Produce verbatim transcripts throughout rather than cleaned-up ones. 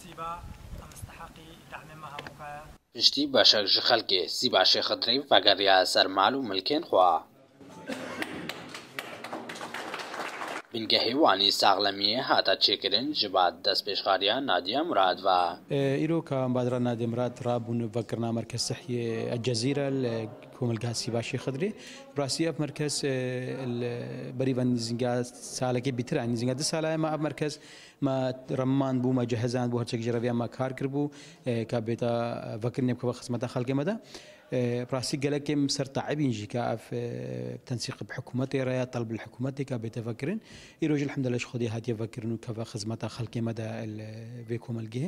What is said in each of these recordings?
سيبا مستحقي دعم مهمك پشتی باشک خلکی سیبا شیخ خدری فقریا سرمال و ملکین خوا بنگهی وانی ساغلمیه هاتا چکرین جباد دست پیشخاریا نادیا مراد و إيرو كمبادرة نادي مراد رابون فكرنا مركز صحي الجزيرة كوم القاسي باشي خضري براسية في مركز بريفان زنجا سالكي بيتر يعني زنجا دسالة ما مركز ما رمان بو ما جهزان بو هرشك جربيا ما كار كربو كبيتا فكرني بكوا خدمة خلق مدى براسي قالك مسر تعبين جيكا في تنسيق بحكومتي رايا طلب الحكومتي كبيتا فكرن يروج الحمد لله خدي هاتي فكرنو كفا خدمة خلق مدى فيكم الجهه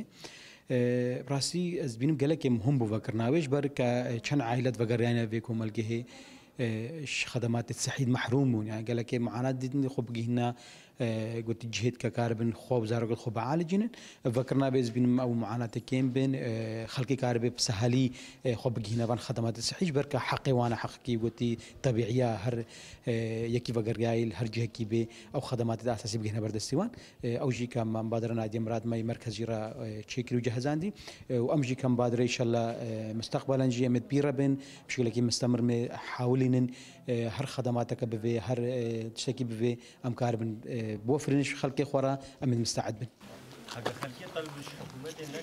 براسي از بینم گله مهم بو فكرناويش برك كان عائلة فقريانا فيكم الجهه خدمات الصحيح محرومون يعني قال لك معاناة دي خب جهنا قلت جهد ككاربن خوب زارق الخوب عالي جنن فكرنا بيز بين او معاناة كيم بين خلقي كارب بسهلي خوب جهنا بان خدمات الصحيح بركة حقي وانا حقي قلت طبيعية هر يكي فقريايل هر جهة كي بي او خدمات الاساسية بجهنا برد السيوان او جي كم مبادرة نادي مراد ماي مركز جيرا تشيكري وجهزان دي وامجي كم مبادرة ان شاء الله مستقبلا جي متبيرة بين بشكل كي مستمر حاولين هر خدماتك بفي هر تشكي بفي ام كاربن بوفرنش خلقي خورا ام مستعد بن حق خلقي طلب الحكومه انك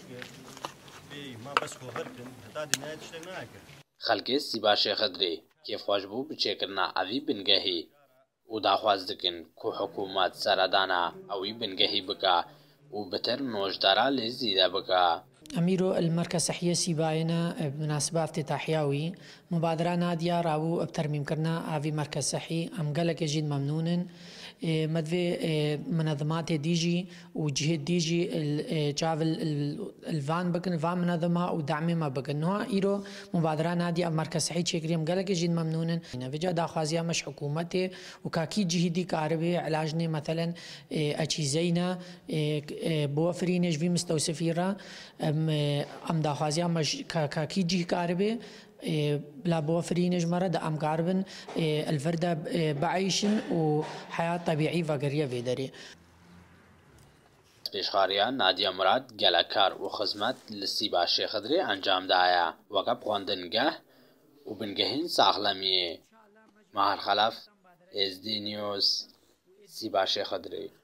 ما بس هو غرتن هذا نهايه اشتغلناك خلقي سيبا شيخ خدري كيف واجبو بچكرنا اوي بنگهي ودا خواز دكن كو حكومات سردانا اوي بنگهي بكا وبتر نوجدارا لزيدا بكا أميرو المركز صحية سيباينا بمناسبة افتتاحياوي مبادرة نادية راو بترميم كرنا آفي مركز صحي أم قالك جيد ممنون مدفي منظمات ديجي وجهد ديجي جاف الفان بكن الفان منظمة ودعم ما بكن نوع إيرو مبادرة نادية مركز صحي شكريم قالك جيد ممنون فيجا داخوازيا مش حكومتي وكاكي جهدي كاربي علاجني مثلا أجهزينا بوفرينش في مستوصفيرا ام داخوازی مش كاكي جي كاربه بلا بوفرينج مرض ام كاربن الفرده بعيشن وحياه طبيعيه وقريه فيدري پیشخاریا نادیا مراد گلکار و خدمت لسیبا شیخ خدری انجام دایا وقب خواندنگه و بنگهین ساغلمیه مهر خلف از دی نیوز سیبا شیخ خدری